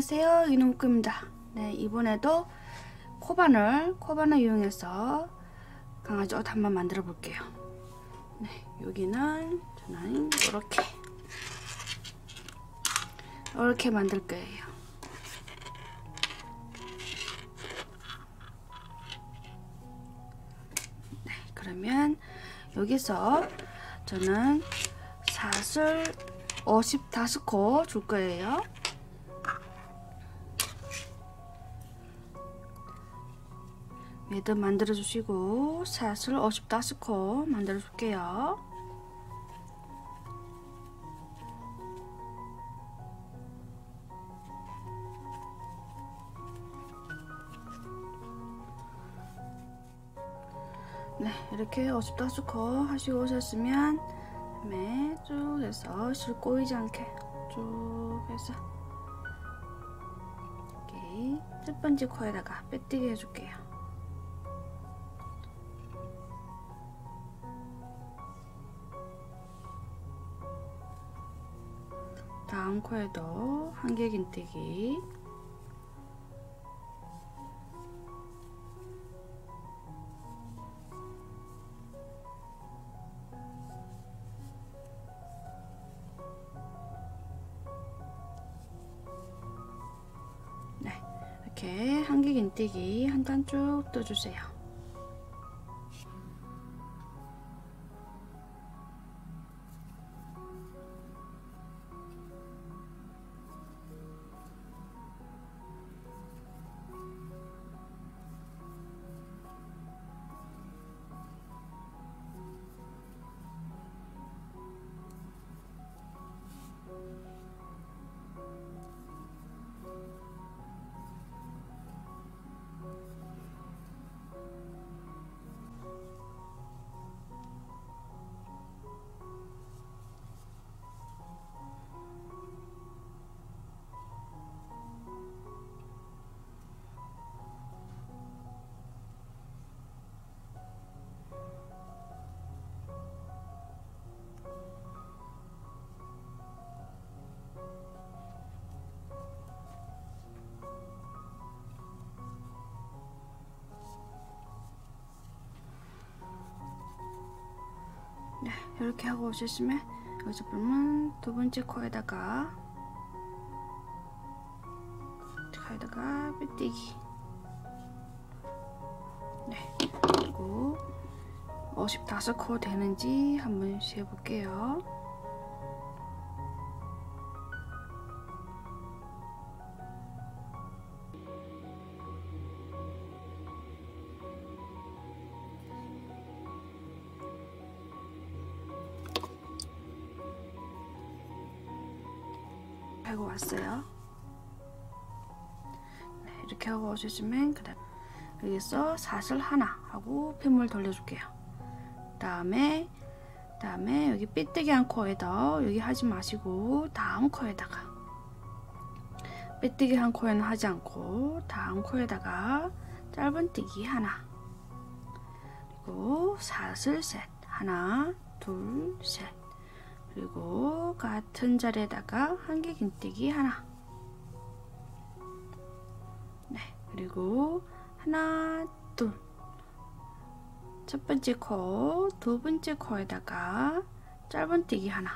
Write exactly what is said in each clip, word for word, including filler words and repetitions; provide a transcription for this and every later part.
안녕하세요, 이놈꾸입니다. 네, 이번에도 코바늘, 코바늘 이용해서 강아지 옷 한번 만들어 볼게요. 네, 여기는 저는 이렇게 이렇게 만들 거예요. 네, 그러면 여기서 저는 사슬 오십오 코 줄 거예요. 매듭 만들어 주시고 사슬 오십오 코 만들어 줄게요. 네, 이렇게 오십오 코 하시고 오셨으면 네, 쭉 해서 실 꼬이지 않게 쭉 해서 여기 첫 번째 코에다가 빼뜨기 해줄게요. 다음 코에도 한개 긴뜨기, 네, 이렇게 한개 긴뜨기 한 단 쭉 떠주세요. 네, 이렇게 하고 오셨으면 여기서 보면 두 번째 코에다가 코에다가 빼뜨기. 네, 그리고 오십오 코 되는지 한번 세볼게요. 하고 왔어요. 네, 이렇게 하고 오셨으면 그다음 여기서 사슬 하나 하고 펜물 돌려줄게요. 다음에 다음에 여기 빼뜨기 한 코에다 여기 하지 마시고 다음 코에다가 빼뜨기 한 코에는 하지 않고 다음 코에다가 짧은뜨기 하나, 그리고 사슬 셋, 하나 둘 셋, 그리고 같은 자리에다가 한개 긴뜨기 하나, 네, 그리고 하나 둘, 첫 번째 코, 두 번째 코에다가 짧은뜨기 하나,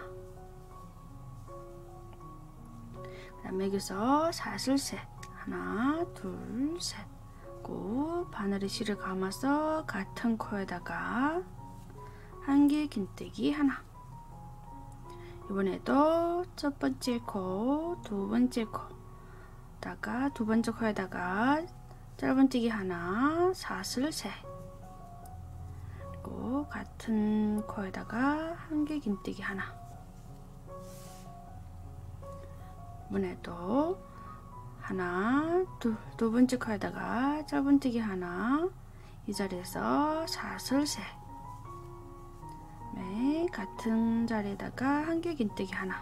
그 다음에 여기서 사슬 셋, 하나 둘 셋, 고 바늘에 실을 감아서 같은 코에다가 한개 긴뜨기 하나, 이번에도 첫 번째 코, 두 번째 코다가 두 번째 코에다가 짧은뜨기 하나, 사슬 셋, 그리고 같은 코에다가 한개 긴뜨기 하나, 이번에도 하나, 둘, 두 번째 코에다가 짧은뜨기 하나, 이 자리에서 사슬 셋, 네, 같은 자리에다가 한개 긴뜨기 하나,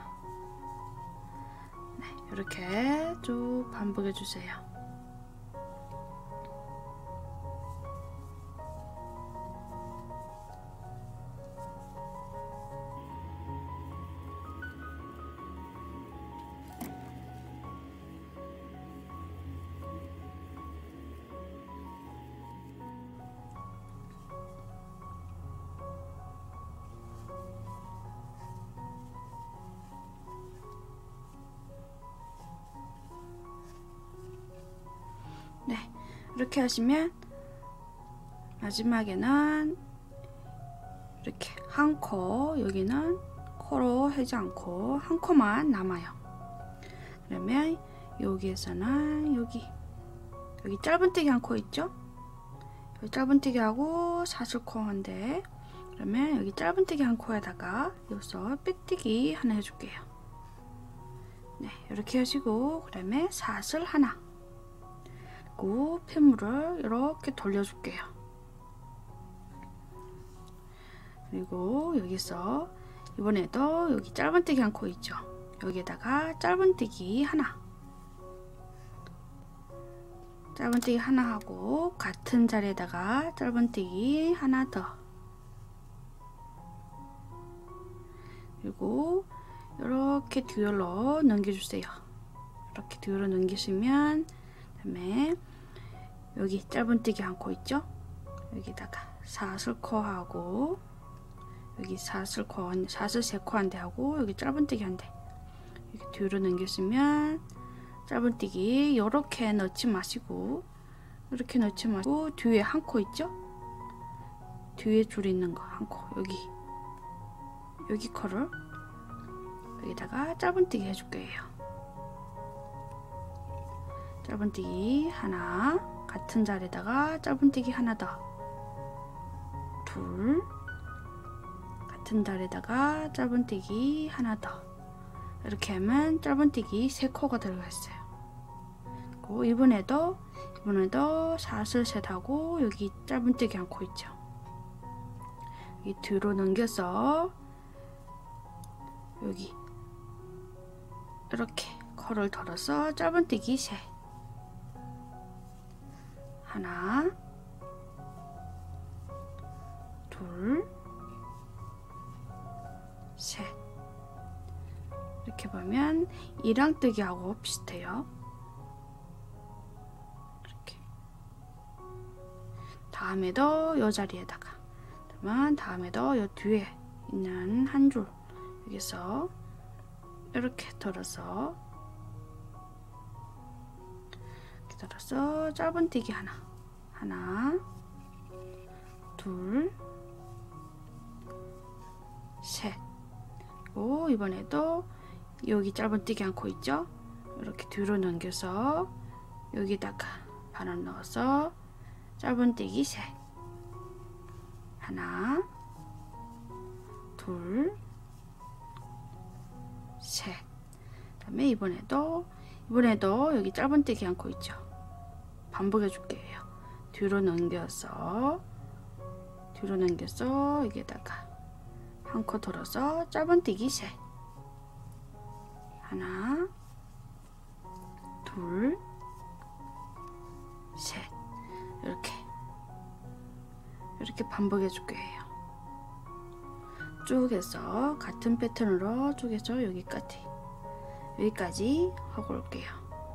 네, 이렇게 쭉 반복해 주세요. 이렇게 하시면 마지막에는 이렇게 한 코, 여기는 코로 하지 않고 한 코만 남아요. 그러면 여기에서는 여기 여기 짧은뜨기 한 코 있죠? 여기 짧은뜨기 하고 사슬코인데, 그러면 여기 짧은뜨기 한 코에다가 여기서 빼뜨기 하나 해줄게요. 네, 이렇게 하시고 그다음에 사슬 하나, 그리고 펜물을 이렇게 돌려줄게요. 그리고 여기서 이번에도 여기 짧은뜨기 한 코 있죠? 여기에다가 짧은뜨기 하나, 짧은뜨기 하나 하고 같은 자리에다가 짧은뜨기 하나 더, 그리고 이렇게 뒤로 넘겨주세요. 이렇게 뒤로 넘기시면, 그다음에 여기 짧은뜨기 한 코 있죠? 여기다가 사슬코 하고 여기 사슬코, 사슬 세 코 한 대 하고 여기 짧은뜨기 한 대, 이렇게 뒤로 넘겼으면 짧은뜨기 이렇게 넣지 마시고 이렇게 넣지 마시고 뒤에 한 코 있죠? 뒤에 줄 있는 거 한 코, 여기 여기 코를 여기다가 짧은뜨기 해줄 거예요. 짧은뜨기 하나, 같은 자리에다가 짧은뜨기 하나 더, 둘, 같은 자리에다가 짧은뜨기 하나 더, 이렇게 하면 짧은뜨기 세 코가 들어가 있어요. 그리고 이번에도 이번에도 사슬 셋 하고 여기 짧은뜨기 한 코 있죠? 여기 뒤로 넘겨서 여기 이렇게 코를 덜어서 짧은뜨기 셋, 하나, 둘, 셋. 이렇게 보면 이랑뜨기하고 비슷해요. 이렇게. 다음에도 이 자리에다가, 그러면 다음에도 이 뒤에 있는 한 줄 여기서 이렇게 덜어서 이렇게 덜어서 짧은뜨기 하나, 하나, 둘, 셋. 그리고 이번에도 여기 짧은뜨기 한 코 있죠? 이렇게 뒤로 넘겨서 여기다가 바늘 넣어서 짧은뜨기 셋, 하나, 둘, 셋. 그다음에 이번에도 이번에도 여기 짧은뜨기 한 코 있죠? 반복해 줄게요. 뒤로 넘겨서 뒤로 넘겨서 여기다가 한 코 돌아서 짧은뜨기 셋, 하나, 둘, 셋. 이렇게 이렇게 반복해 줄 거예요. 쭉 해서 같은 패턴으로 쭉 해서 여기까지 여기까지 하고 올게요.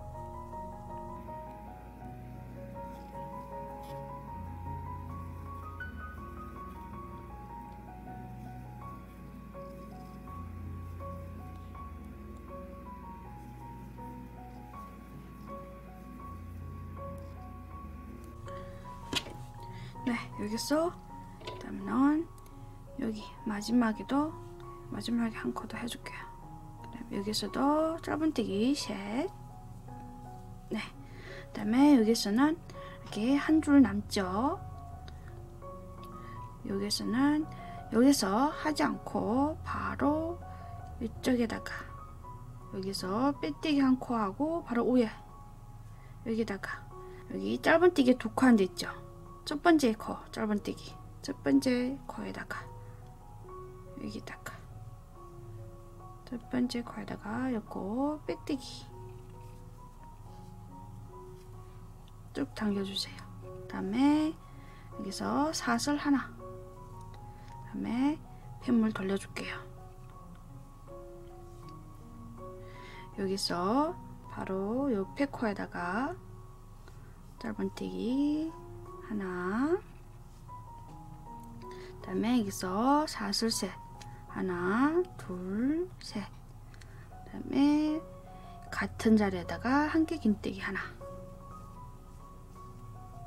네, 여기서 그다음에는 여기 마지막에도 마지막에 한 코 더 해줄게요. 그다음에 여기서도 짧은뜨기 셋. 네, 그다음에 여기서는 이렇게 한 줄 남죠. 여기서는 여기서 하지 않고 바로 이쪽에다가 여기서 빼뜨기 한 코 하고 바로 위에 여기다가 여기 짧은뜨기 두 코 한 데 있죠. 첫 번째 코 짧은뜨기, 첫 번째 코에다가 여기다가 첫 번째 코에다가 요거 빼뜨기 쭉 당겨주세요. 그 다음에 여기서 사슬 하나, 그 다음에 펜물 돌려줄게요. 여기서 바로 옆에 코에다가 짧은뜨기 하나, 그 다음에 여기서 사슬 셋, 하나, 둘, 셋. 그 다음에 같은 자리에다가 한 개 긴뜨기 하나,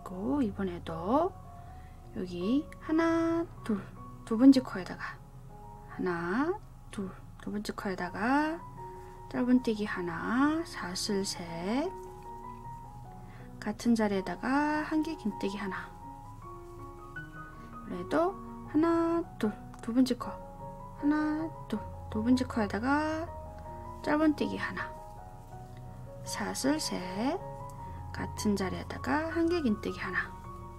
그리고 이번에도 여기 하나 둘 두 번째 코에다가 하나 둘 두 번째 코에다가 짧은뜨기 하나 사슬 셋 같은 자리에다가 한 개 긴뜨기 하나 그래도 하나 둘 두 번째 코 하나 둘 두 번째 코에다가 짧은뜨기 하나 사슬 셋 같은 자리에다가 한 개 긴뜨기 하나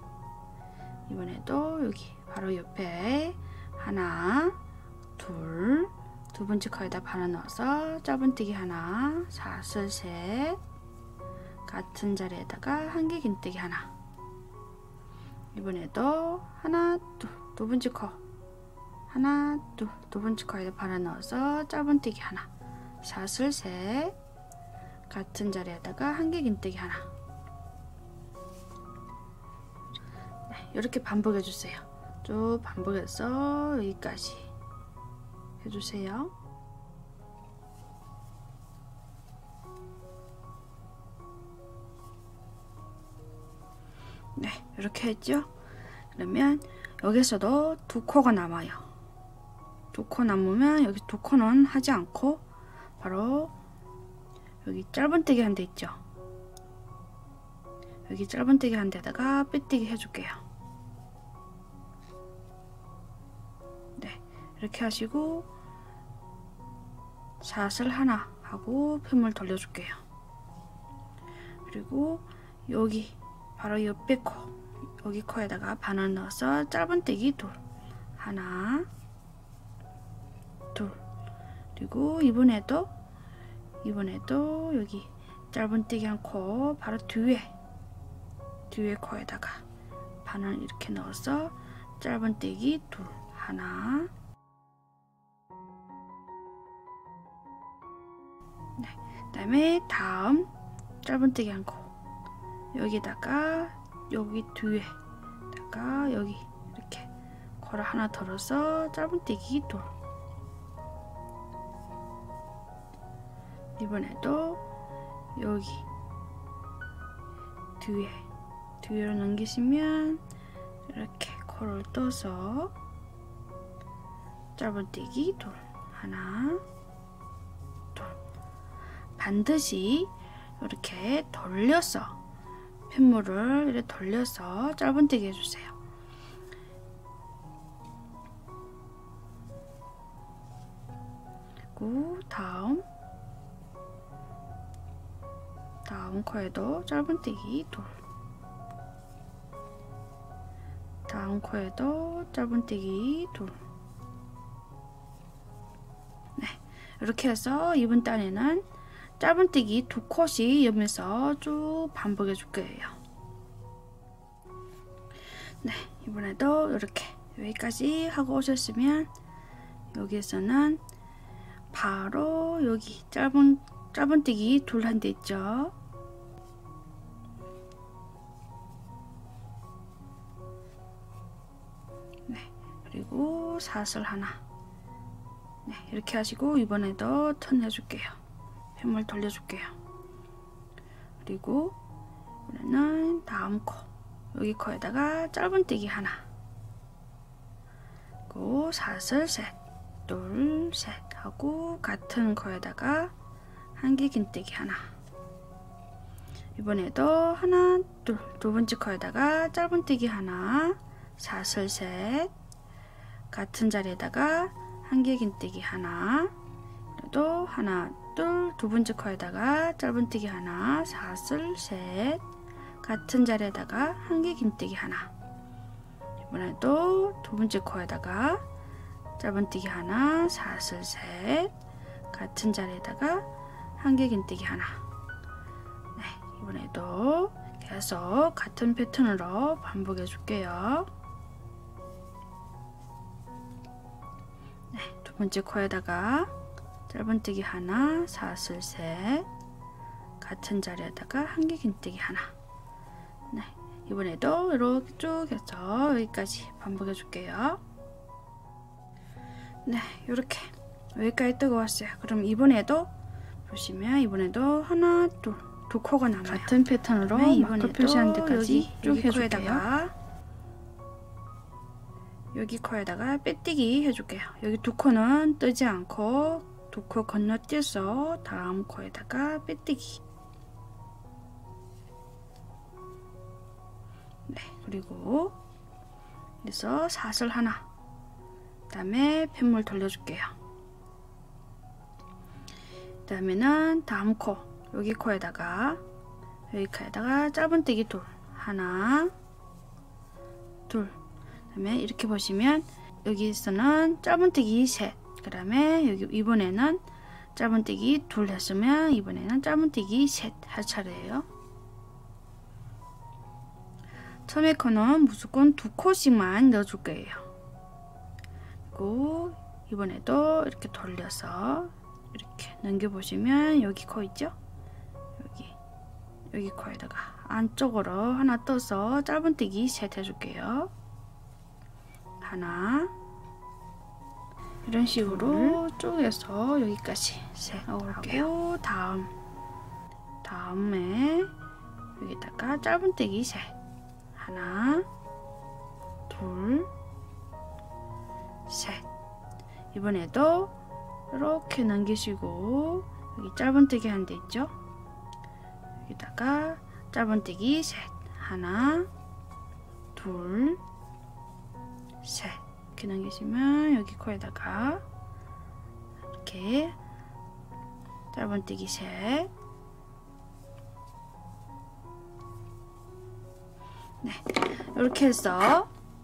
이번에도 여기 바로 옆에 하나 둘 두 번째 코에다 바로 넣어서 짧은뜨기 하나 사슬 셋 같은 자리에다가 한 개 긴뜨기 하나 이번에도 하나 둘 두 번째 코 하나 둘 두 번째 코에다 바로 넣어서 짧은뜨기 하나 사슬 셋 같은 자리에다가 한 개 긴뜨기 하나 네, 이렇게 반복해 주세요. 쭉 반복해서 여기까지 해주세요. 네, 이렇게 했죠? 그러면 여기서도 두 코가 남아요. 두 코 남으면 여기 두 코는 하지 않고 바로 여기 짧은뜨기 한 데 있죠? 여기 짧은뜨기 한 데다가 삐뜨기 해줄게요. 네, 이렇게 하시고 사슬 하나 하고 펜물 돌려줄게요. 그리고 여기 바로 옆에 코 여기 코에다가 바늘 넣어서 짧은뜨기 둘 하나 둘 그리고 이번에도 이번에도 여기 짧은뜨기 한 코 바로 뒤에 뒤에 코에다가 바늘 이렇게 넣어서 짧은뜨기 둘 하나 네, 그 다음에 다음 짧은뜨기 한 코 여기다가 여기 뒤에다가 여기 이렇게 코를 하나 덜어서 짧은뜨기 둘 이번에도 여기 뒤에 뒤로 넘기시면 이렇게 코를 떠서 짧은뜨기 둘 하나 둘 반드시 이렇게 돌려서 펜물을 이렇게 돌려서 짧은뜨기 해주세요. 그리고 다음 다음 코에도 짧은뜨기 둘 다음 코에도 짧은뜨기 둘 네, 이렇게 해서 이번 단에는 짧은뜨기 두 컷이 옆에서 쭉 반복해 줄 거예요. 네, 이번에도 이렇게 여기까지 하고 오셨으면 여기에서는 바로 여기 짧은 짧은뜨기 둘 한 데 있죠. 네, 그리고 사슬 하나. 네, 이렇게 하시고 이번에도 턴 해줄게요. 펜물 돌려줄게요. 그리고 이번에는 다음 코 여기 코에다가 짧은뜨기 하나 그리고 사슬 셋 둘 셋 하고 같은 코에다가 한 개 긴뜨기 하나 이번에도 하나 둘 두 번째 코에다가 짧은뜨기 하나 사슬 셋 같은 자리에다가 한 개 긴뜨기 하나 그래도 하나 둘 두 번째 코에다가 짧은뜨기 하나 사슬 셋 같은 자리에다가 한 개 긴뜨기 하나 이번에도 두 번째 코에다가 짧은뜨기 하나 사슬 셋 같은 자리에다가 한 개 긴뜨기 하나 네, 이번에도 계속 같은 패턴으로 반복해 줄게요. 네, 두 번째 코에다가 짧은뜨기 하나 사슬 셋 같은 자리에다가 한 개 긴뜨기 하나 네, 이번에도 이렇게 쭉 해서 여기까지 반복해 줄게요. 네, 이렇게 여기까지 뜨고 왔어요. 그럼 이번에도 보시면 이번에도 하나 둘 두 코가 남아요. 같은 패턴으로 마크 표시한 데까지 쭉 해줄게요. 여기 코에다가 빼뜨기 해줄게요. 여기 두 코는 뜨지 않고 두 코 건너뛰어서 다음 코에다가 빼뜨기. 네, 그리고 그래서 사슬 하나, 그 다음에 펜물 돌려줄게요. 그 다음에는 다음 코, 여기 코에다가 여기 코에다가 짧은뜨기 둘, 하나, 둘. 그 다음에 이렇게 보시면 여기서는 짧은뜨기 셋, 그 다음에 여기 이번에는 짧은뜨기 둘 했으면 이번에는 짧은뜨기 셋 할 차례예요. 처음에 코는 무조건 두 코씩만 넣어줄 거예요. 그리고 이번에도 이렇게 돌려서 이렇게 넘겨보시면 여기 코 있죠? 여기 여기 코에다가 안쪽으로 하나 떠서 짧은뜨기 셋 해줄게요. 하나, 이런 식으로 음. 쭉 해서 여기까지 셋 하고 다음 다음에 여기다가 짧은뜨기 셋, 하나, 둘, 셋. 이번에도 이렇게 넘기시고 여기 짧은뜨기 한 데 있죠? 여기다가 짧은뜨기 셋, 하나, 둘, 셋. 이렇게 넘기시면 여기 코에다가 이렇게 짧은뜨기 셋. 네, 이렇게 해서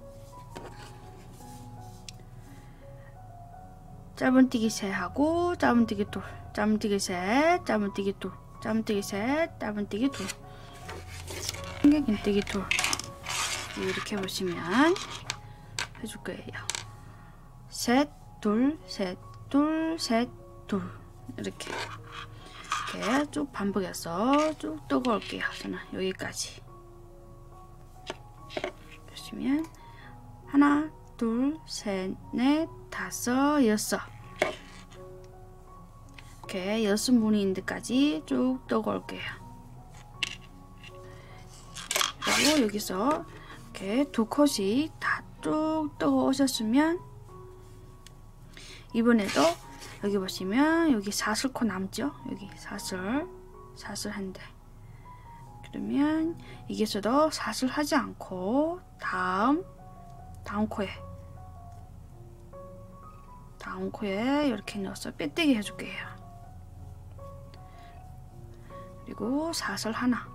짧은뜨기 셋 하고 짧은뜨기 둘, 짧은뜨기 셋, 짧은뜨기 둘, 짧은뜨기 셋, 짧은뜨기 둘, 긴뜨기 둘. 이렇게 보시면 해줄 거예요. 셋, 둘, 셋, 둘, 셋, 둘. 이렇게 이렇게 쭉 반복해서 쭉 떠고 올게요. 저는 여기까지. 보시면 하나, 둘, 셋, 넷, 다섯, 여섯. 이렇게 여섯 무늬 있는 데까지 쭉 떠고 올게요. 그리고 여기서 이렇게 두 컷씩 다 쭉 떠고 오셨으면 이번에도 여기 보시면 여기 사슬코 남죠? 여기 사슬 사슬 한데, 그러면 여기서도 사슬 하지 않고 다음 다음 코에 다음 코에 이렇게 넣어서 빼뜨기 해줄게요. 그리고 사슬 하나,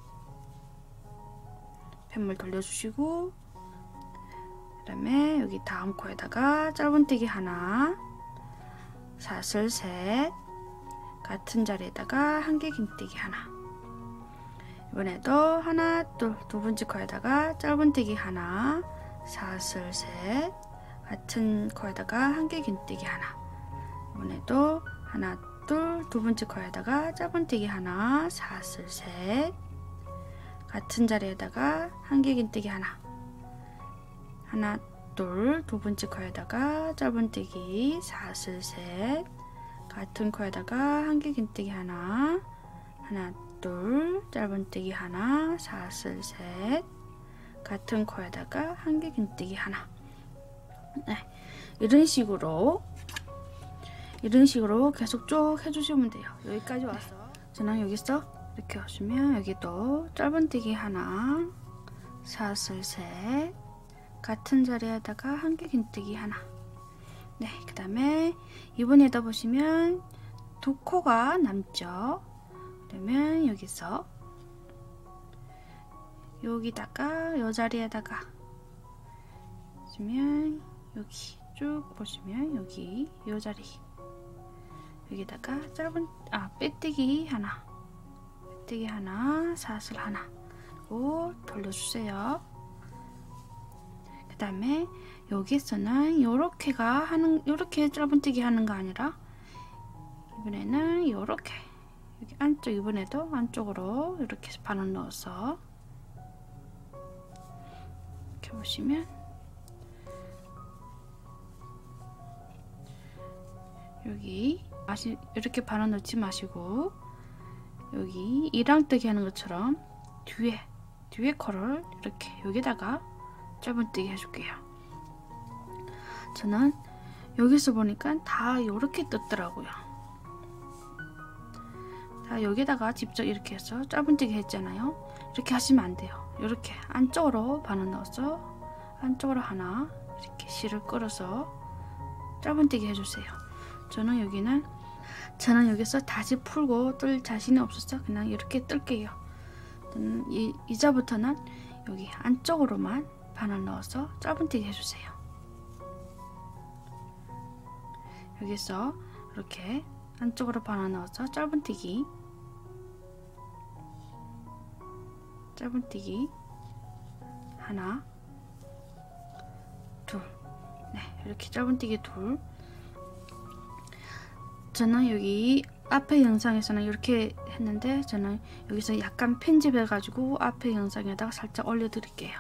펜물 돌려주시고, 그 다음에 여기 다음 코에다가 짧은뜨기 하나, 사슬 셋, 같은 자리에다가 한 개 긴뜨기 하나. 이번에도 하나, 둘, 두 번째 코에다가 짧은뜨기 하나, 사슬 셋, 같은 코에다가 한 개 긴뜨기 하나. 이번에도 하나, 둘, 두 번째 코에다가 짧은뜨기 하나, 사슬 셋, 같은 자리에다가 한 개 긴뜨기 하나. 하나, 둘, 두 번째 코에다가 짧은뜨기 사슬 셋, 같은 코에다가 한 개 긴뜨기 하나. 하나, 둘, 짧은뜨기 하나, 사슬 셋, 같은 코에다가 한 개 긴뜨기 하나. 네, 이런 식으로 이런 식으로 계속 쭉 해주시면 돼요. 여기까지 와서 저는 여기서 이렇게 오시면 여기도 짧은뜨기 하나, 사슬 셋, 같은 자리에다가 한 개 긴뜨기 하나. 네, 그 다음에 이번에다 보시면 두 코가 남죠. 그러면 여기서 여기다가 이 자리에다가 보시면 여기 쭉 보시면 여기 이 자리 여기다가 짧은 아 빼뜨기 하나, 빼뜨기 하나, 사슬 하나, 그리고 돌려주세요. 그 다음에 여기서는 요렇게가 하는 요렇게 짧은뜨기 하는 거 아니라 이번에는 요렇게 여기 안쪽, 이번에도 안쪽으로 이렇게 바늘 넣어서 이렇게 보시면 여기 마시, 이렇게 바늘 넣지 마시고 여기 이랑뜨기 하는 것처럼 뒤에 뒤에 컬을 이렇게 여기다가 짧은뜨기 해줄게요. 저는 여기서 보니까 다 이렇게 떴더라고요. 자, 여기다가 직접 이렇게 해서 짧은뜨기 했잖아요. 이렇게 하시면 안 돼요. 이렇게 안쪽으로 반을 넣어서 안쪽으로 하나 이렇게 실을 끌어서 짧은뜨기 해주세요. 저는 여기는 저는 여기서 다시 풀고 뜰 자신이 없어서 그냥 이렇게 뜰게요. 저는 이, 이제부터는 여기 안쪽으로만 반을 넣어서 짧은뜨기 해주세요. 여기서 이렇게 안쪽으로 반을 넣어서 짧은뜨기 짧은뜨기 하나 둘 네, 이렇게 짧은뜨기 둘. 저는 여기 앞에 영상에서는 이렇게 했는데 저는 여기서 약간 편집해 가지고 앞에 영상에다가 살짝 올려 드릴게요.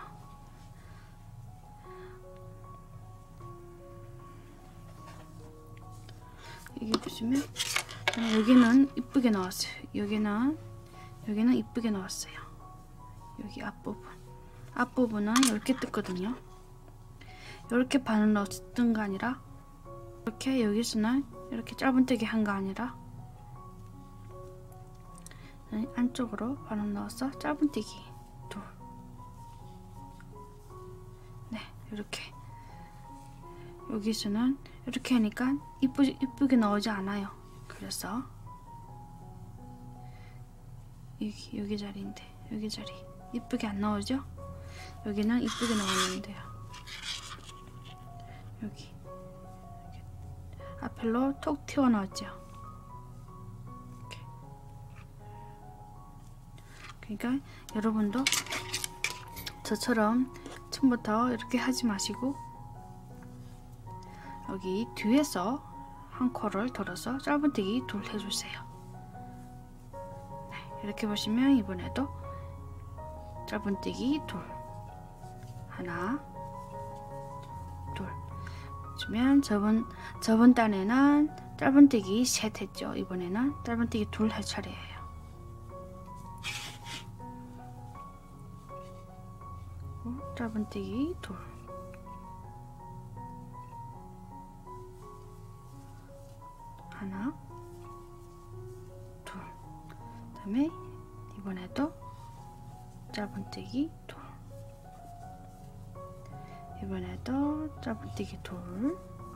여기 보시면 저는 여기는 이쁘게 나왔어요. 여기는 여기는 이쁘게 나왔어요. 여기 앞부분 앞부분은 이렇게 뜯거든요. 이렇게 반을 넣었던 거 아니라 이렇게 여기서는 이렇게 짧은뜨기 한 거 아니라 안쪽으로 반을 넣어서 짧은뜨기 둘. 네, 이렇게 여기서는 이렇게 하니까 이쁘, 이쁘게 나오지 않아요. 그래서 여기, 여기 자리인데 여기 자리 이쁘게 안 나오죠? 여기는 이쁘게 나오는데요. 여기 앞으로 톡 튀어나왔죠. 이렇게. 그러니까 여러분도 저처럼 처음부터 이렇게 하지 마시고 여기 뒤에서 한 컬을 들어서 짧은뜨기 둘 해주세요. 네, 이렇게 보시면 이번에도 짧은뜨기 둘 하나 둘 보시면 저번 저번 단에는 짧은뜨기 셋 했죠. 이번에는 짧은뜨기 둘 할 차례예요. 짧은뜨기 둘 하나 둘 그다음에 이번에도 짧은뜨기 둘 이번에도 짧은뜨기 둘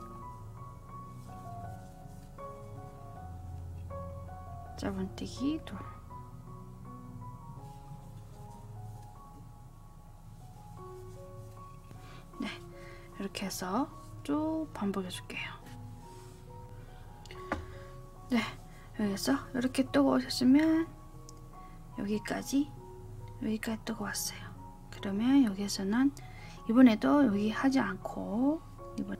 짧은뜨기 둘 네, 이렇게 해서 쭉 반복해 줄게요. 네, 여기서 이렇게 뜨고 오셨으면 여기까지 여기까지 뜨고 왔어요. 그러면 여기서는 이번에도 여기 하지 않고 이번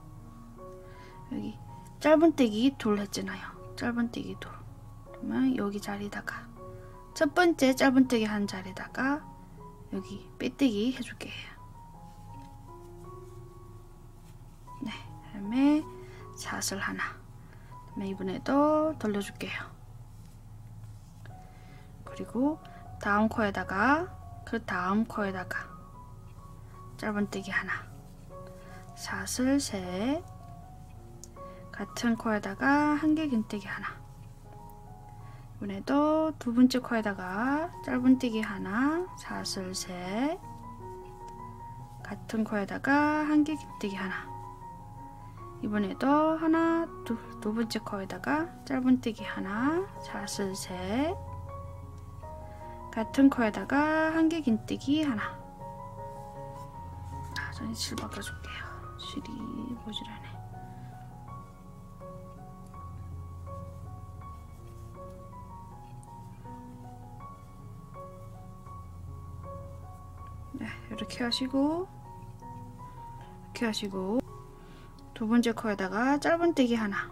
여기 짧은뜨기 둘 했잖아요. 짧은뜨기 둘. 그러면 여기 자리다가 첫 번째 짧은뜨기 한 자리다가 여기 빼뜨기 해줄게요. 네, 그다음에 사슬 하나. 그다음에 이번에도 돌려줄게요. 그리고 다음 코에다가 그 다음 코에다가 짧은뜨기 하나, 사슬 셋, 같은 코에다가 한길긴뜨기 하나. 이번에도 두 번째 코에다가 짧은뜨기 하나, 사슬 셋, 같은 코에다가 한길긴뜨기 하나. 이번에도 하나, 두, 두 번째 코에다가 짧은뜨기 하나, 사슬 셋, 같은 코에다가 한길긴뜨기 하나. 아, 저는 실 바꿔줄게요. 실이 모자라네. 네, 이렇게 하시고 이렇게 하시고 두 번째 코에다가 짧은뜨기 하나,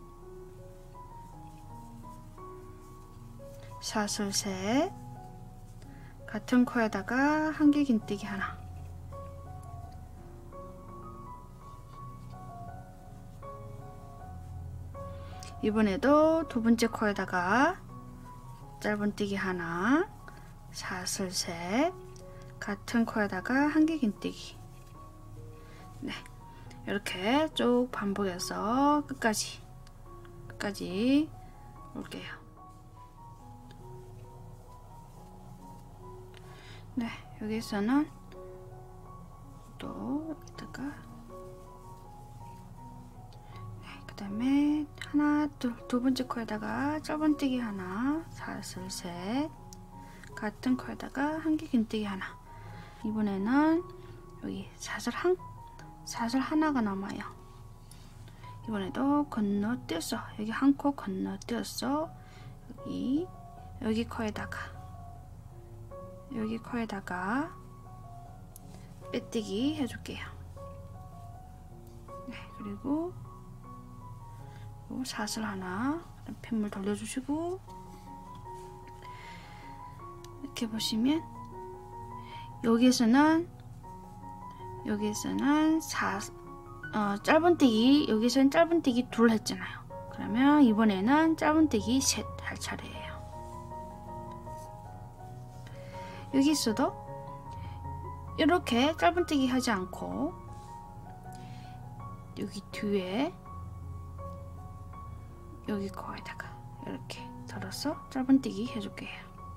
사슬 셋, 같은 코에다가 한길긴뜨기 하나. 이번에도 두 번째 코에다가 짧은뜨기 하나, 사슬 셋, 같은 코에다가 한길긴뜨기. 네, 이렇게 쭉 반복해서 끝까지 끝까지 올게요. 네, 여기서는 또 여기다가 네, 그 다음에 하나, 둘, 두 번째 코에다가 짧은뜨기 하나, 사슬 셋, 같은 코에다가 한길긴뜨기 하나. 이번에는 여기 사슬 한 사슬 하나가 남아요. 이번에도 건너뛰었어. 여기 한 코 건너뛰었어. 여기 여기 코에다가 여기 코에다가 빼뜨기 해줄게요. 네, 그리고 사슬 하나, 펜물 돌려주시고 이렇게 보시면 여기서는 여기서는 사 어, 짧은뜨기 여기서는 짧은뜨기 둘 했잖아요. 그러면 이번에는 짧은뜨기 셋 할 차례예요. 여기서도 이렇게 짧은뜨기 하지 않고 여기 뒤에 여기 코에다가 이렇게 들어서 짧은뜨기 해줄게요.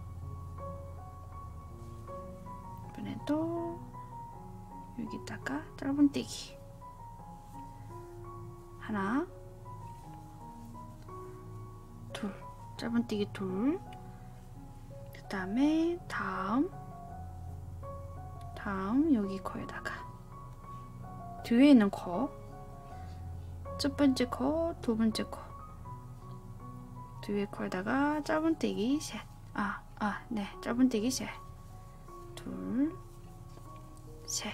이번에도 여기다가 짧은뜨기 하나, 둘, 짧은뜨기 둘. 그 다음에 다음 다음 여기 코에다가 뒤에 있는 코, 첫 번째 코, 두 번째 코, 뒤에 코에다가 짧은뜨기 셋. 아, 아, 네, 짧은뜨기 셋. 둘, 셋.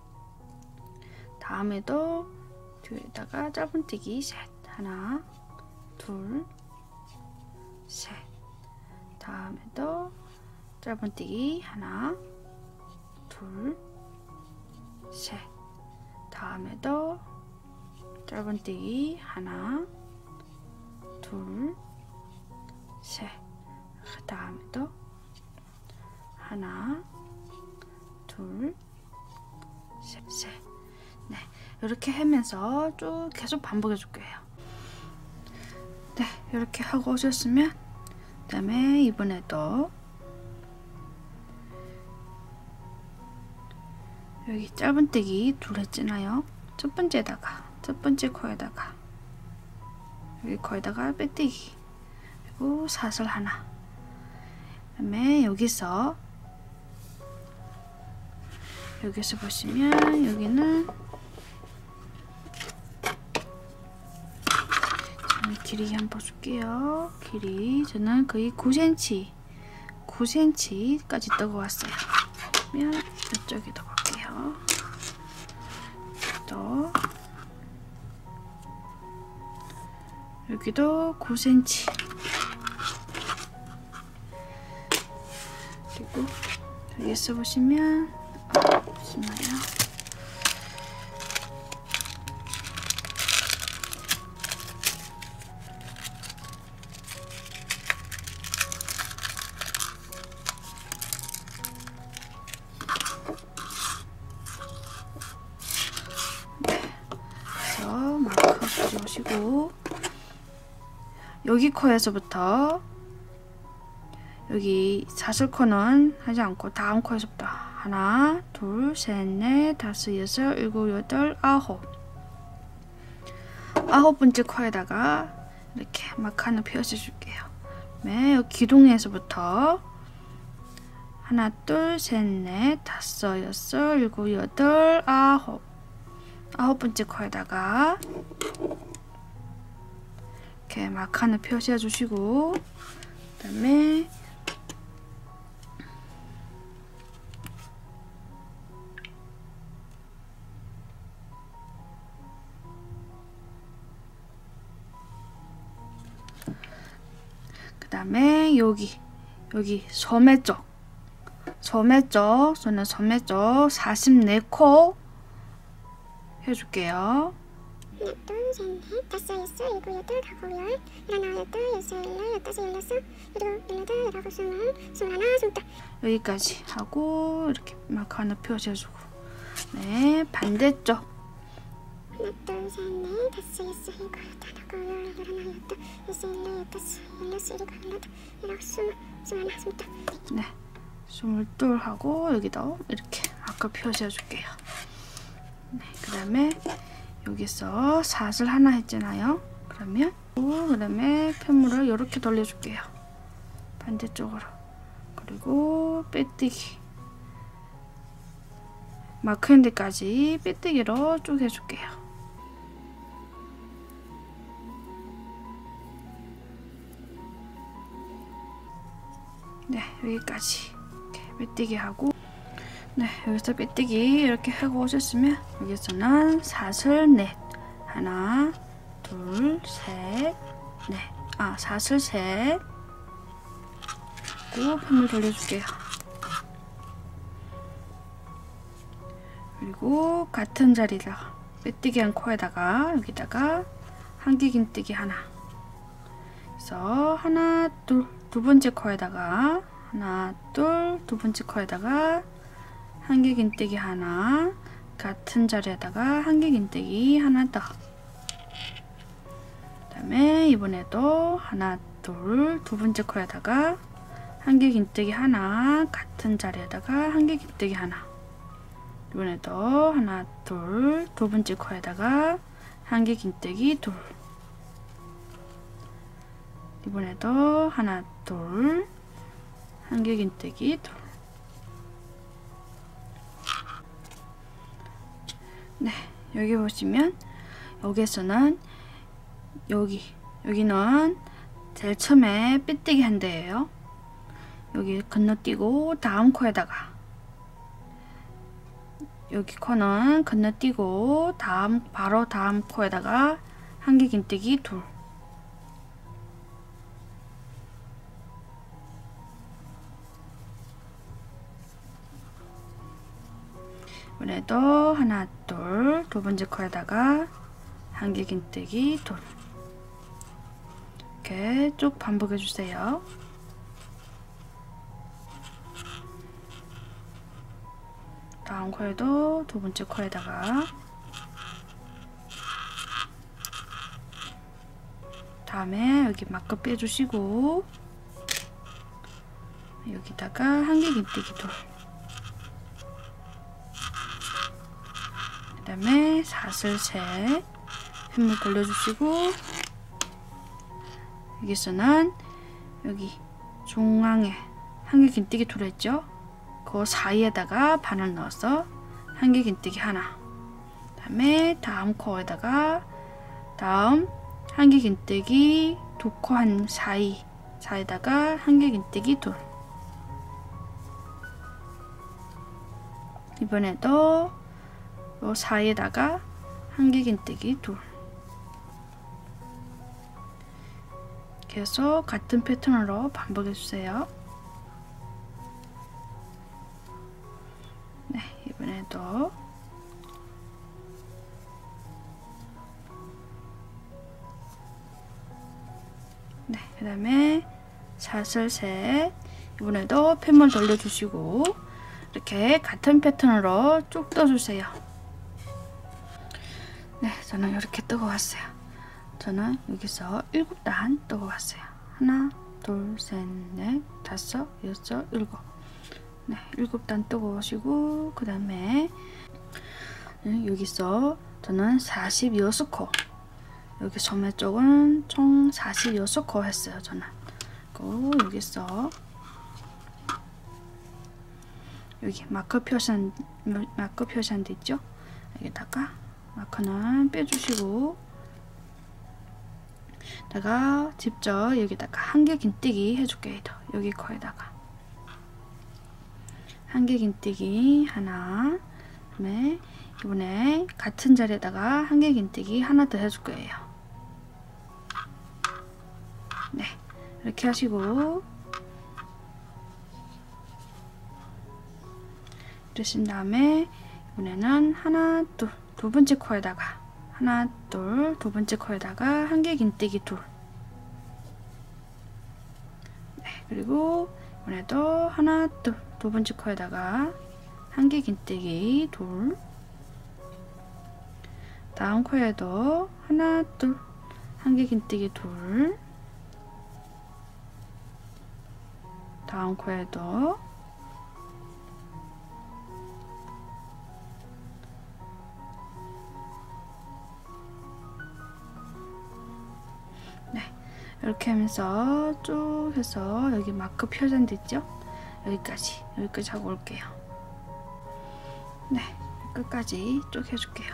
다음에도 뒤에다가 짧은뜨기 셋. 하나, 둘, 셋. 다음에도 짧은뜨기 하나, 둘, 셋. 다음에도 짧은뜨기 하나, 둘, 셋. 그 다음에도 하나, 둘, 셋, 셋. 네, 이렇게 하면서 쭉 계속 반복해 줄 거예요. 네, 이렇게 하고 오셨으면 그 다음에 이번에도 여기 짧은뜨기 둘 했잖아요. 첫 번째에다가 첫 번째 코에다가 여기 코에다가 빼뜨기, 그리고 사슬 하나. 그 다음에 여기서 여기서 보시면 여기는 저는 길이 한번 볼게요. 길이 저는 거의 구 센티미터 구 센티미터까지 떠고 왔어요. 그러면 이쪽에도 볼게요. 또 여기도 구 센티미터. 그리고 여기서 보시면 보시나요? 마크 그려오시고 여기 코에서부터 여기 사슬코는 하지 않고 다음 코에서부터 하나, 둘, 셋, 넷, 다섯, 여섯, 일곱, 여덟, 아홉 아홉 번째 코에다가 이렇게 마크를 펴서 줄게요. 네, 여기 기둥에서부터 하나, 둘, 셋, 넷, 다섯, 여섯, 일곱, 여덟, 아홉 아홉 번째 코에다가 이렇게 마크를 표시해 주시고 그 다음에 그 다음에 여기 여기 소매 쪽 소매 쪽 저는 소매 쪽 사십사 코 해줄게요. 하나, 둘, 셋, 넷, 다섯, 여섯, 일곱, 여덟, 아홉, 열, 열하나, 열둘, 열셋, 열넷, 열다섯, 열여섯, 일곱, 열여덟, 열아홉, 스물, 스물하나, 스물둘. 여기까지 하고 이렇게 마크 하나 표시해주고, 네, 반대쪽. 하나, 둘, 셋, 넷, 다섯, 여섯, 일곱, 여덟, 아홉, 열, 열하나, 열둘, 열셋, 열넷, 열다섯, 열여섯, 일곱, 열여덟, 열아홉, 스물, 스물하나, 스물둘. 네, 스물둘 하고 여기도 이렇게 마크 표시해줄게요. 네, 그 다음에 여기서 사슬 하나 했잖아요. 그러면 그 다음에 펜물을 이렇게 돌려줄게요. 반대쪽으로. 그리고 빼뜨기. 마크한 데까지 빼뜨기로 쭉 해줄게요. 네, 여기까지 이렇게 빼뜨기 하고, 네, 여기서 빼뜨기 이렇게 하고 오셨으면 여기서는 사슬 넷, 하나, 둘, 셋, 넷, 아 사슬 셋, 그리고 펜을 돌려줄게요. 그리고 같은 자리다가 빼뜨기 한 코에다가 여기다가 한길긴뜨기 하나, 그래서 하나, 둘, 두 번째 코에다가 하나, 둘, 두 번째 코에다가 한길긴뜨기 하나, 같은 자리에다가 한길긴뜨기 하나 더. 그 다음에 이번에도 하나, 둘, 두 번째 코에다가 한길긴뜨기 하나, 같은 자리에다가 한길긴뜨기 하나. 이번에도 하나, 둘, 두 번째 코에다가 한길긴뜨기 둘. 이번에도 하나, 둘, 한길긴뜨기 둘. 네, 여기 보시면 여기서는 여기 여기는 제일 처음에 빼뜨기 한 데예요. 여기 건너뛰고 다음 코에다가, 여기 코는 건너뛰고 다음 바로 다음 코에다가 한길긴뜨기 둘. 이번에도 하나, 둘, 두 번째 코에다가 한길긴뜨기 둘. 이렇게 쭉 반복해 주세요. 다음 코에도 두 번째 코에다가, 다음에 여기 마크 빼주시고 여기다가 한길긴뜨기 둘. 그 다음에 사슬 셋, 펜물 돌려주시고, 여기서는 여기 중앙에 한길긴뜨기 둘 했죠? 그 사이에다가 바늘 넣어서 한길긴뜨기 하나. 그 다음에 다음 코에다가 다음 한길긴뜨기 두 코 한 사이 사이에다가 한길긴뜨기 둘. 이번에도 요 사이에다가 한길긴뜨기 둘. 계속 같은 패턴으로 반복해 주세요. 네, 이번에도 네, 그 다음에 사슬 셋, 이번에도 펜물 돌려주시고 이렇게 같은 패턴으로 쭉 떠주세요. 네, 저는 이렇게 뜨고 왔어요. 저는 여기서 일곱 단 뜨고 왔어요. 하나, 둘, 셋, 넷, 다섯, 여섯, 일곱. 네, 일곱 단 뜨고 오시고, 그 다음에 여기서 저는 사십육 코, 여기 소매 쪽은 총 사십육 코 했어요. 저는 그리고 여기서 여기 마크 표시한 마크 표시한 데 있죠? 여기다가 마크는 빼주시고, 다가 직접 여기다가 한길긴뜨기 해줄게요. 여기 코에다가 한길긴뜨기 하나, 그다음에 이번에 같은 자리에다가 한길긴뜨기 하나 더 해줄 거예요. 네, 이렇게 하시고 이러신 다음에 이번에는 하나, 둘, 두 번째 코에다가 하나 둘, 두 번째 코에다가 한길긴뜨기 둘. 네, 그리고 이번에도 하나 둘, 두 번째 코에다가 한길긴뜨기 둘. 다음 코에도 하나 둘, 한길긴뜨기 둘. 다음 코에도 네, 이렇게 하면서 쭉 해서 여기 마크 표현 됐죠? 여기까지 여기까지 하고 올게요. 네, 끝까지 쭉 해줄게요.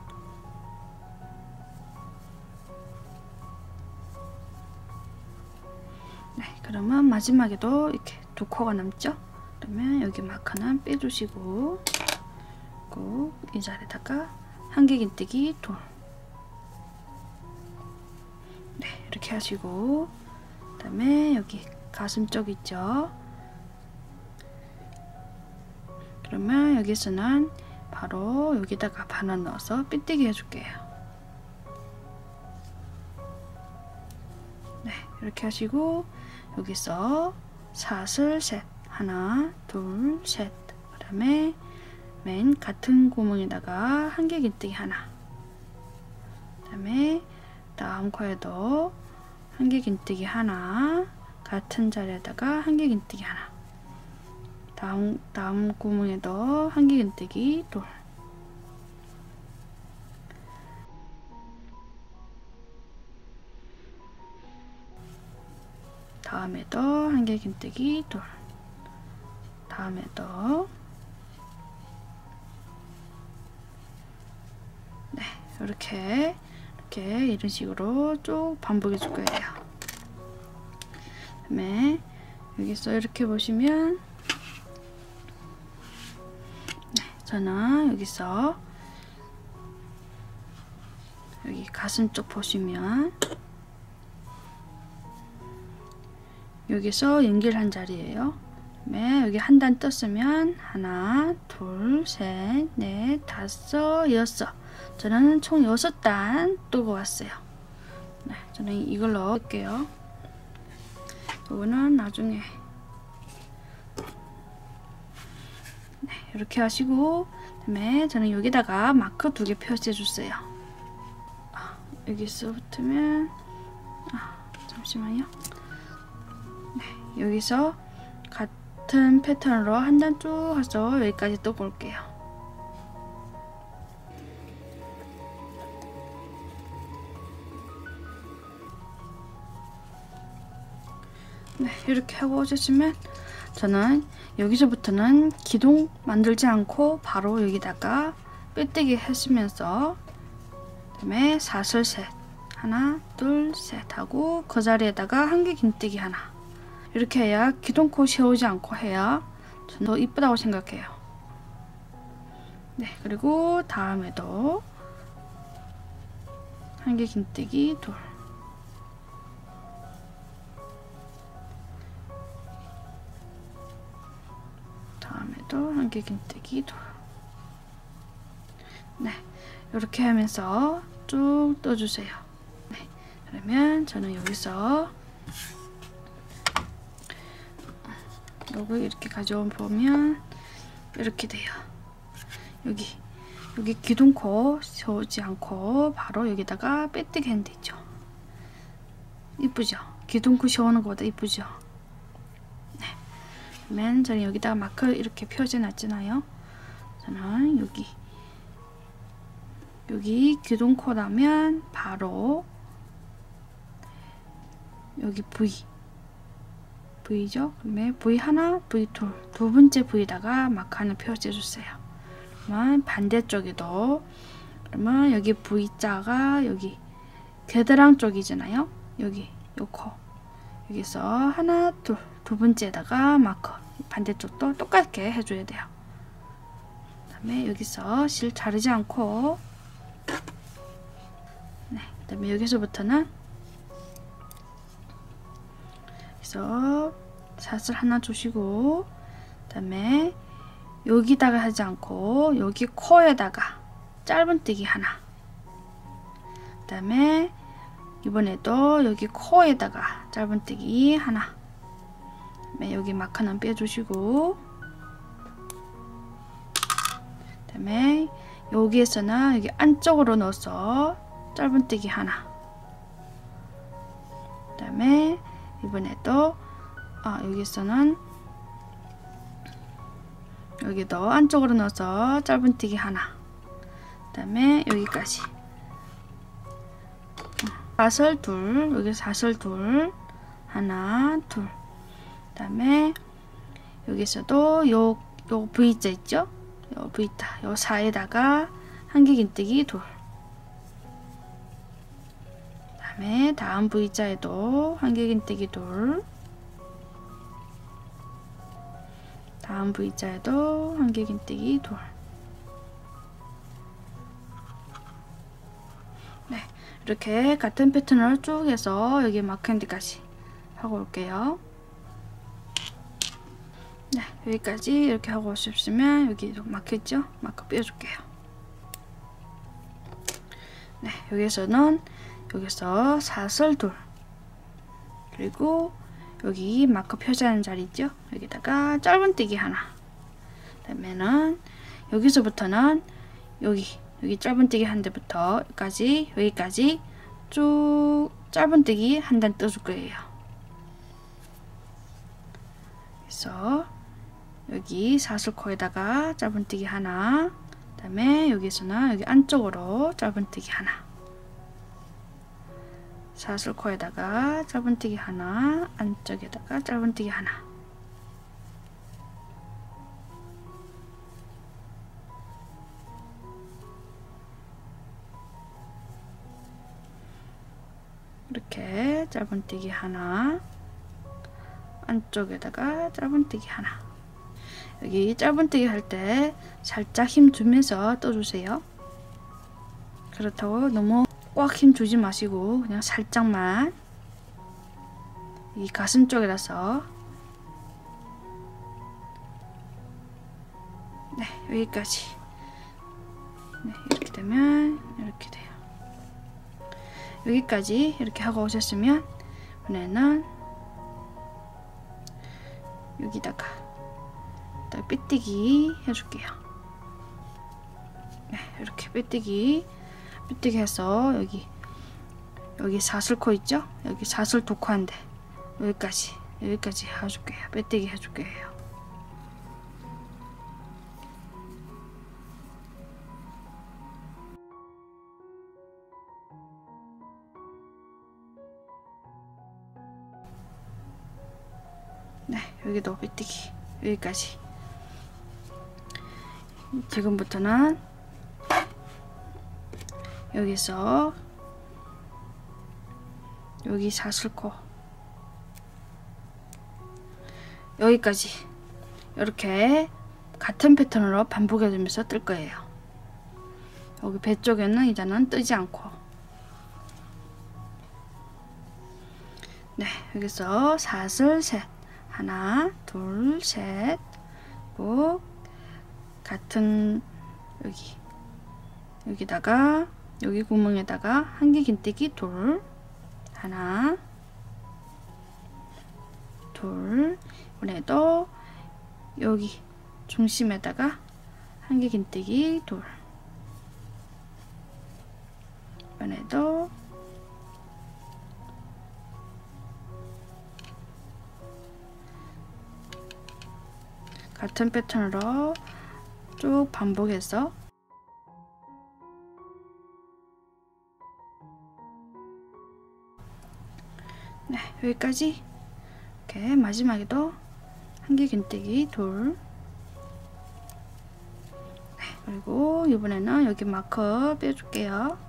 네, 그러면 마지막에도 이렇게 두 코가 남죠? 그러면 여기 마크는 빼주시고 꼭 이 자리에다가 한길긴뜨기 둘. 네, 이렇게 하시고 그 다음에 여기 가슴 쪽 있죠? 그러면 여기서는 바로 여기다가 반원 넣어서 삐뜨기 해줄게요. 네, 이렇게 하시고 여기서 사슬 셋, 하나 둘 셋, 그 다음에 맨 같은 구멍에다가 한길긴뜨기 하나, 그 다음에 다음 코에도 한길긴뜨기 하나, 같은 자리에다가 한길긴뜨기 하나, 다음 다음 구멍에도 한길긴뜨기 둘. 다음에도 한길긴뜨기 둘. 다음에도 네, 이렇게 이렇게 이런 식으로 쭉 반복해 줄 거예요. 그다음에 여기서 이렇게 보시면 네, 저는 여기서 여기 가슴 쪽 보시면 여기서 연결한 자리예요. 그다음에 여기 한 단 떴으면 하나, 둘, 셋, 넷, 다섯, 여섯. 저는 총 여섯 단 뜨고 왔어요. 네, 저는 이걸로 할게요. 이거는 나중에 네, 이렇게 하시고 그다음에 저는 여기다가 마크 두 개 표시해 주세요. 아, 여기서 붙으면 아, 잠시만요. 네, 여기서 같은 패턴으로 한 단 쭉 해서 여기까지 뜨고 올게요. 네, 이렇게 하고 오셨으면 저는 여기서부터는 기둥 만들지 않고 바로 여기다가 삐뜨기 하시면서 그다음에 사슬 셋, 하나 둘 셋 하고 그 자리에다가 한길긴뜨기 하나, 이렇게 해야 기둥코 세우지 않고 해야 저는 더 이쁘다고 생각해요. 네, 그리고 다음에도 한길긴뜨기 둘. 다음에도 한길긴뜨기 둘. 네, 이렇게 하면서 쭉 떠주세요. 네, 그러면 저는 여기서 요걸 이렇게 가져오 보면 이렇게 돼요. 여기 여기 기둥코 세우지 않고 바로 여기다가 빼뜨기 하면 되죠. 이쁘죠? 기둥코 세우는 것보다 이쁘죠? 네. 그러면 저는 여기다가 마크 이렇게 표시 놨잖아요. 저는 여기 여기 기둥코 나면 바로 여기 V V죠? 그러면 V 하나, V 둘, 두 번째 V에다가 마크 하나 표시해 주세요. 그러면 반대쪽에도 그러면 여기 V자가 여기 겨드랑 쪽이잖아요. 여기 요 코 여기서 하나, 둘, 두 번째에다가 마크 반대쪽도 똑같게 해줘야 돼요. 그다음에 여기서 실 자르지 않고 네, 그다음에 여기서부터는 그래서 사슬 하나 주시고 그다음에 여기다가 하지 않고 여기 코에다가 짧은뜨기 하나, 다음에 이번에도 여기 코에다가 짧은뜨기 하나. 그다음에 여기 마크는 빼주시고, 그다음에 여기에서는 여기 안쪽으로 넣어서 짧은뜨기 하나. 그다음에 이번에도 아 여기서는 여기도 안쪽으로 넣어서 짧은뜨기 하나. 그다음에 여기까지 사슬 둘, 여기 사슬 둘, 하나, 둘. 그다음에 여기서도 요, 요 V자 있죠? 요 V자, 요 사이에다가 한길긴뜨기 둘. 그다음에 다음 V자에도 한길긴뜨기 둘. 다음 V자에도 한길긴뜨기 둘. 네, 이렇게 같은 패턴을 쭉 해서 여기 마크핸드까지 하고 올게요. 네, 여기까지 이렇게 하고 오셨으면 여기 마크 있죠? 마크 빼줄게요. 네, 여기서는 여기서 사슬 둘, 그리고 여기 마크 표시하는 자리 있죠? 여기다가 짧은뜨기 하나. 그다음에는 여기서부터는 여기 여기 짧은뜨기 한 대부터 여기까지 여기까지 쭉 짧은뜨기 한 단 떠줄 거예요. 그래서 여기 사슬코에다가 짧은뜨기 하나. 그다음에 여기서는 여기 안쪽으로 짧은뜨기 하나. 사슬코에다가 짧은뜨기 하나. 안쪽에다가 짧은뜨기 하나. 이렇게 짧은뜨기 하나. 안쪽에다가 짧은뜨기 하나. 여기 짧은뜨기 할 때 살짝 힘 주면서 떠주세요. 그렇다고 너무 꽉 힘 주지 마시고 그냥 살짝만, 이 가슴 쪽이라서. 네, 여기까지. 네, 이렇게 되면 이렇게 돼요. 여기까지 이렇게 하고 오셨으면 이번에는 여기다가 삐뜨기 해줄게요. 네, 이렇게 삐뜨기 삐뜨기 해서 여기 여기 사슬코 있죠? 여기 사슬 두 코인데 여기까지 여기까지 해줄게요. 삐뜨기 해줄게요. 네, 여기도 삐뜨기 여기까지. 지금부터는 여기서 여기 사슬코 여기까지 이렇게 같은 패턴으로 반복해주면서 뜰 거예요. 여기 배 쪽에는 이제는 뜨지 않고. 네, 여기서 사슬 셋, 하나, 둘, 셋, 꼭 같은 여기 여기다가 여기 구멍에다가 한길긴뜨기 둘, 하나, 둘. 이번에도 여기 중심에다가 한길긴뜨기 둘. 이번에도 같은 패턴으로 쭉 반복해서 네, 여기까지. 이렇게 마지막에도 한길긴뜨기 둘. 네, 그리고 이번에는 여기 마커 빼줄게요.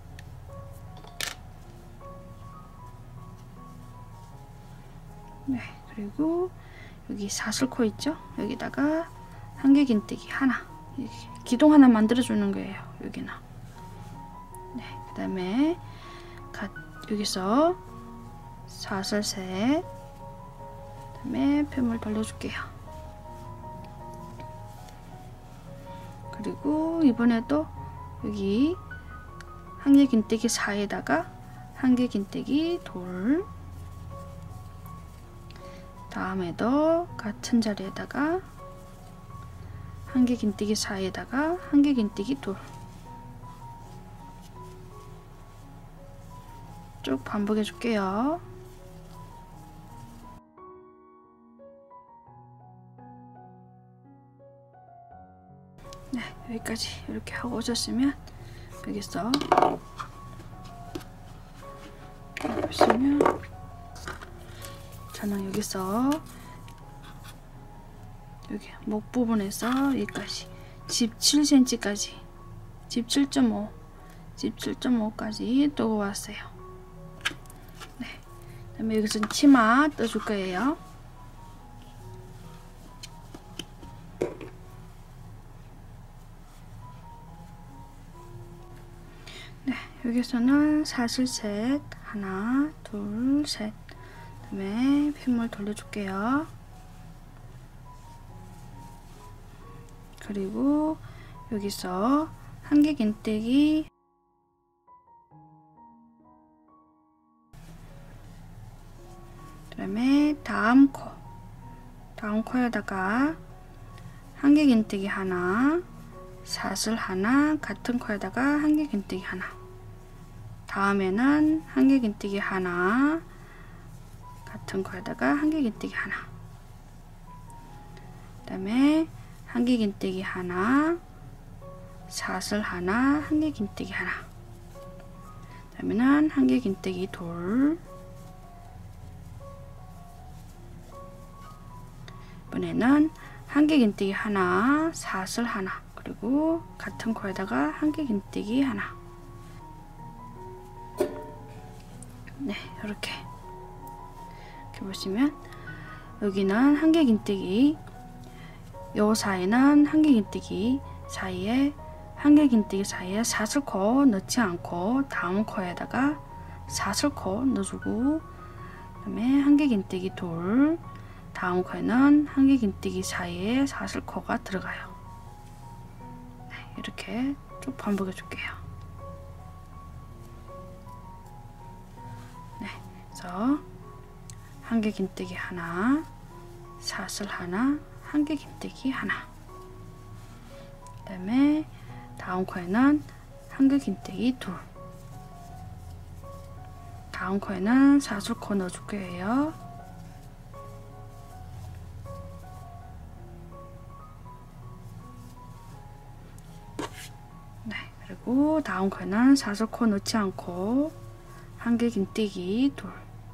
네, 그리고 여기 사슬코 있죠? 여기다가 한길긴뜨기 하나. 이렇게 기둥 하나 만들어주는 거예요. 여기는. 네, 그 다음에 여기서 사슬 셋. 그 다음에 펜을 돌려줄게요. 그리고 이번에도 여기 한 개 긴뜨기 사이에다가 한 개 긴뜨기 돌, 다음에도 같은 자리에다가 한 개 긴뜨기 사이에다가 한 개 긴뜨기 돌 쭉 반복해 줄게요. 네, 여기까지 이렇게 하고 오셨으면 여기서 보시면 저는 여기서 여기 목 부분에서 여기까지 십칠 센티미터까지 십칠 점 오 십칠 점 오까지 뜨고 왔어요. 네, 그다음에 여기서 치마 떠줄 거예요. 네, 여기서는 사슬 셋, 하나, 둘, 셋. 그다음에 핏물 돌려줄게요. 그리고 여기서 한 개 긴뜨기, 그다음에 다음 코, 다음 코에다가 한 개 긴뜨기 하나, 사슬 하나, 같은 코에다가 한 개 긴뜨기 하나, 다음에는 한 개 긴뜨기 하나, 같은 코에다가 한 개 긴뜨기 하나, 그 다음에 한 개 긴뜨기 하나, 사슬 하나, 한 개 긴뜨기 하나, 그 다음에는 한 개 긴뜨기 돌, 이번에는 한 개 긴뜨기 하나, 사슬 하나, 그리고 같은 코에다가 한 개 긴뜨기 하나. 네, 이렇게 이렇게 보시면 여기는 한 개 긴뜨기, 요 사이는 한 개 긴뜨기 사이에 한 개 긴뜨기 사이에 사슬코 넣지 않고 다음 코에다가 사슬코 넣어주고, 그 다음에 한 개 긴뜨기 돌, 다음 코에는 한 개 긴뜨기 사이에 사슬코가 들어가요. 네, 이렇게 쭉 반복해 줄게요. 네, 그래서 한 개 긴뜨기 하나, 사슬 하나, 한 개 긴뜨기 하나, 그 다음에 다음 코에는 한 개 긴뜨기 둘, 다음 코에는 사슬코 넣어줄 거예요. 네, 그리고 다음 코에는 사슬코 넣지 않고 한 개 긴뜨기 둘,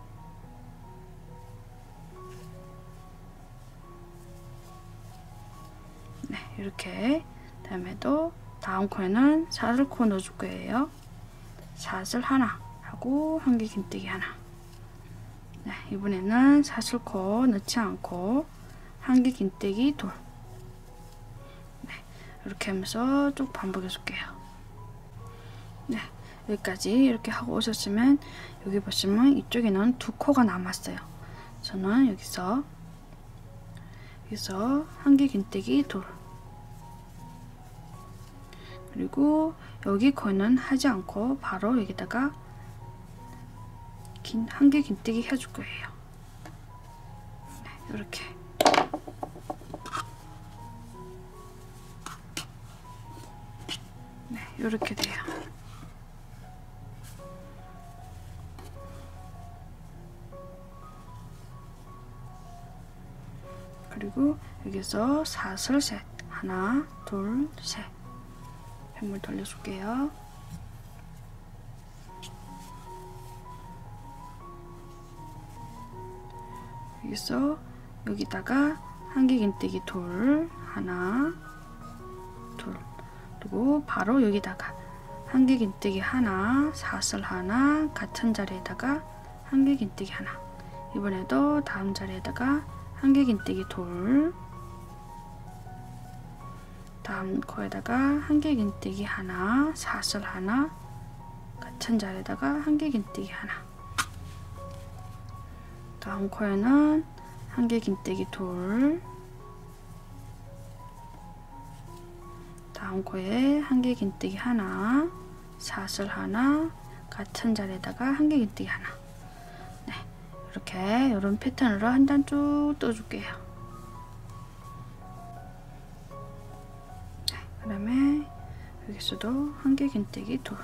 네, 이렇게. 다음에도 다음 코에는 사슬코 넣어줄 거예요. 사슬 하나 하고 한 개 긴뜨기 하나. 네, 이번에는 사슬코 넣지 않고 한 개 긴뜨기 돌. 네, 이렇게 하면서 쭉 반복해 줄게요. 네, 여기까지 이렇게 하고 오셨으면 여기 보시면 이쪽에는 두 코가 남았어요. 저는 여기서 여기서 한 개 긴뜨기 돌, 그리고 여기 코는 하지 않고 바로 여기다가 긴 한 개 긴뜨기 해줄 거예요. 네, 이렇게. 네, 이렇게 돼요. 그리고 여기서 사슬 셋, 하나, 둘, 셋. 빗물 돌려줄게요. 여기서 여기다가 한 개 긴뜨기 돌, 하나, 둘, 그리고 바로 여기다가 한 개 긴뜨기 하나, 사슬 하나, 같은 자리에다가 한 개 긴뜨기 하나. 이번에도 다음 자리에다가 한 개 긴뜨기 돌, 다음 코에다가 한 개 긴뜨기 하나, 사슬 하나, 같은 자리에다가 한 개 긴뜨기 하나, 다음 코에는 한 개 긴뜨기 돌, 다음 코에 한 개 긴뜨기 하나, 사슬 하나, 같은 자리에다가 한길긴뜨기 하나. 네, 이렇게 이런 패턴으로 한 단 쭉 떠줄게요. 네, 그 다음에 여기서도 한길긴뜨기 둘.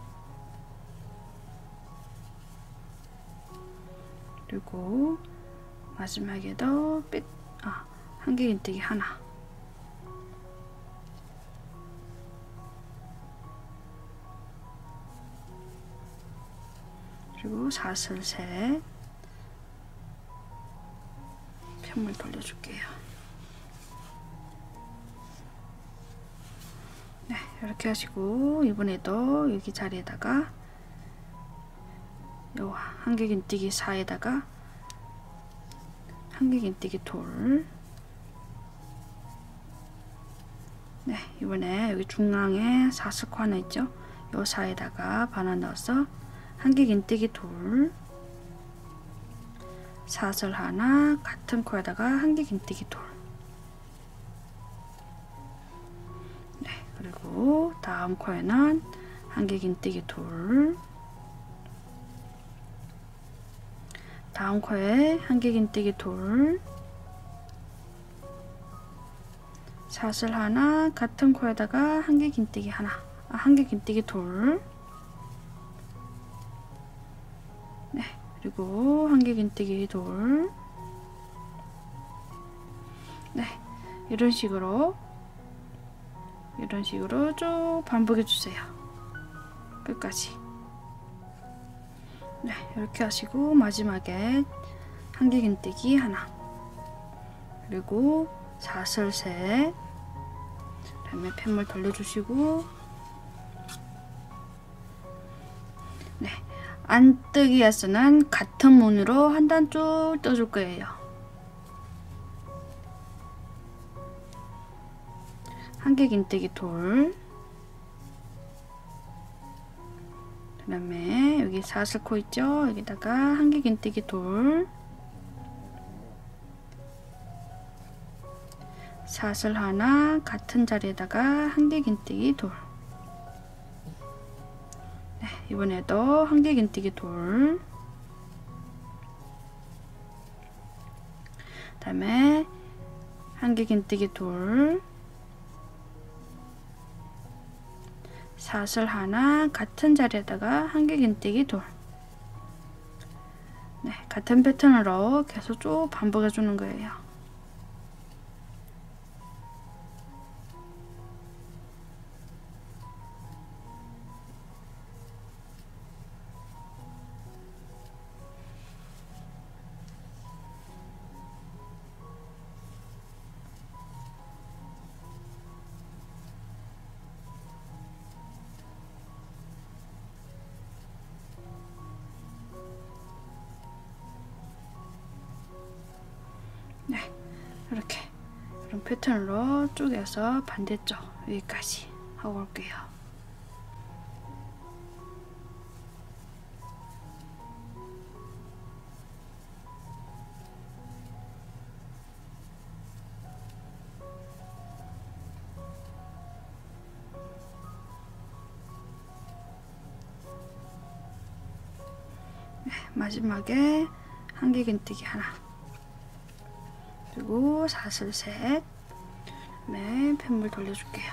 그리고 마지막에도 삐, 아, 한길긴뜨기 하나. 그리고 사슬 셋. 편물 돌려줄게요. 네, 이렇게 하시고 이번에도 여기 자리에다가 요 한길긴뜨기 사에다가 한길긴뜨기 돌. 네, 이번에 여기 중앙에 사슬코 하나 있죠? 요 사에다가 반환 넣어서 한길긴뜨기 돌, 사슬 하나, 같은 코에다가 한길긴뜨기 돌. 네, 그리고 다음 코에는 한길긴뜨기 돌, 다음 코에 한길긴뜨기 돌, 사슬 하나, 같은 코에다가 한길긴뜨기 하나, 아, 한길긴뜨기 돌. 네, 그리고 한길긴뜨기 돌. 네, 이런 식으로 이런 식으로 쭉 반복해 주세요. 끝까지. 네, 이렇게 하시고 마지막에 한길긴뜨기 하나, 그리고 사슬 셋, 그다음에 펜물 돌려주시고, 네, 안뜨기에서는 같은 문으로 한 단 쭉 떠줄 거예요. 한길긴뜨기 돌, 그 다음에 여기 사슬코 있죠? 여기다가 한길긴뜨기 돌, 사슬 하나, 같은 자리에다가 한길긴뜨기 돌. 네, 이번에도 한길긴뜨기 돌, 그 다음에 한길긴뜨기 돌, 사슬 하나, 같은 자리에다가 한길긴뜨기 돌. 네, 같은 패턴으로 계속 쭉 반복해 주는 거예요. 네, 이렇게 이런 패턴으로 쪼개서 반대쪽 여기까지 하고 올게요. 네, 마지막에 한길긴뜨기 하나, 그리고 사슬 셋. 네, 펜물 돌려줄게요.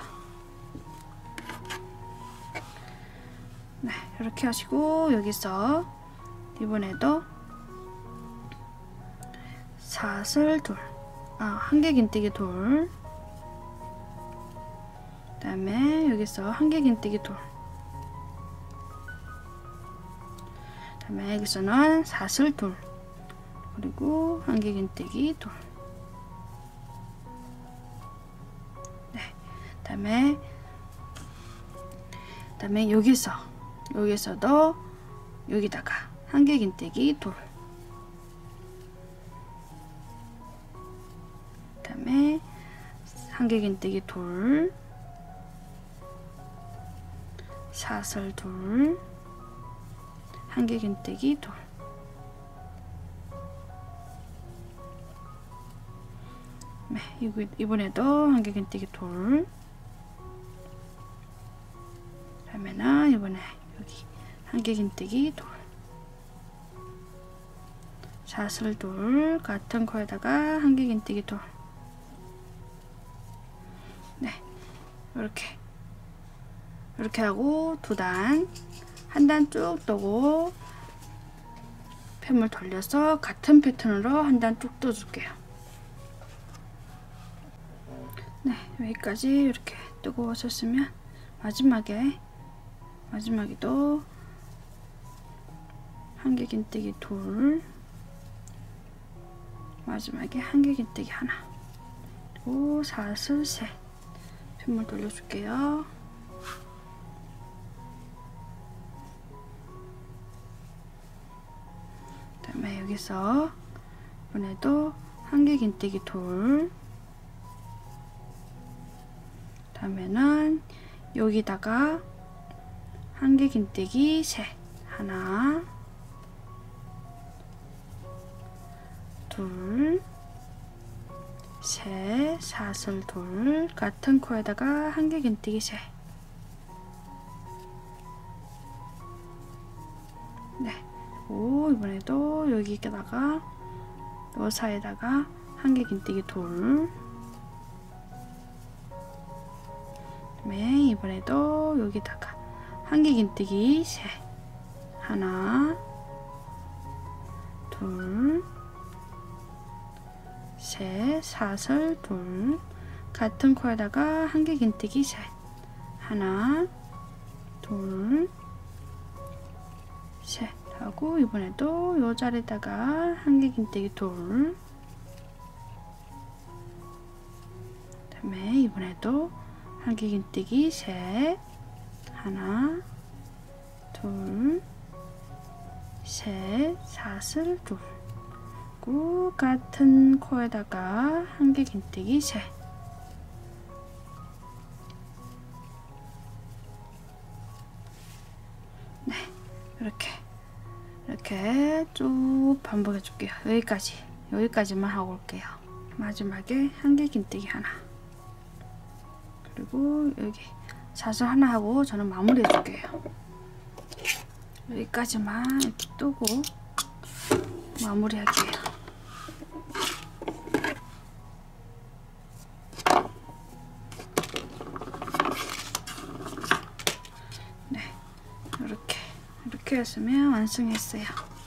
네, 이렇게 하시고 여기서 이번에도 사슬 둘, 아, 한길긴뜨기 돌, 그 다음에 여기서 한길긴뜨기 돌, 그 다음에 여기서는 사슬 둘, 그리고 한길긴뜨기 돌. 그다음에 그다음에 여기서 여기서도 여기다가 한길긴뜨기 돌, 그다음에 한길긴뜨기 돌, 사슬 둘, 한길긴뜨기 돌. 네, 이번에도 한길긴뜨기 돌. 그러면은 이번에 여기 한길긴뜨기 돌, 사슬 돌, 같은 코에다가 한길긴뜨기 돌. 네, 이렇게 이렇게 하고 두 단, 한 단 쭉 뜨고 펜물 돌려서 같은 패턴으로 한 단 쭉 떠줄게요. 네, 여기까지 이렇게 뜨고 오셨으면 마지막에 마지막에도 한길긴뜨기 돌, 마지막에 한길긴뜨기 하나, 그리고 사슬 셋. 펜물 돌려줄게요. 그다음에 여기서 이번에도 한길긴뜨기 돌, 다음에는 여기다가 한길긴뜨기 셋, 하나, 둘, 셋, 사슬 돌, 같은 코에다가 한길긴뜨기 셋. 네, 오, 이번에도 여기다가 요 사이에다가 한길긴뜨기 돌. 네, 이번에도 여기다가 한길긴뜨기 셋, 하나, 둘, 셋, 사슬 돌, 같은 코에다가 한길긴뜨기 셋, 하나, 둘, 셋 하고 이번에도 요 자리에다가 한길긴뜨기 돌. 그다음에 이번에도 한길긴뜨기 셋, 하나, 둘, 셋, 사슬 돌, 그리고 같은 코에다가 한길긴뜨기 셋. 네, 이렇게 이렇게 쭉 반복해 줄게요. 여기까지 여기까지만 하고 올게요. 마지막에 한길긴뜨기 하나, 그리고 여기 사슬 하나 하고 저는 마무리 해줄게요. 여기까지만 이렇게 뜨고 마무리 할게요. 네, 이렇게 이렇게 했으면 완성했어요.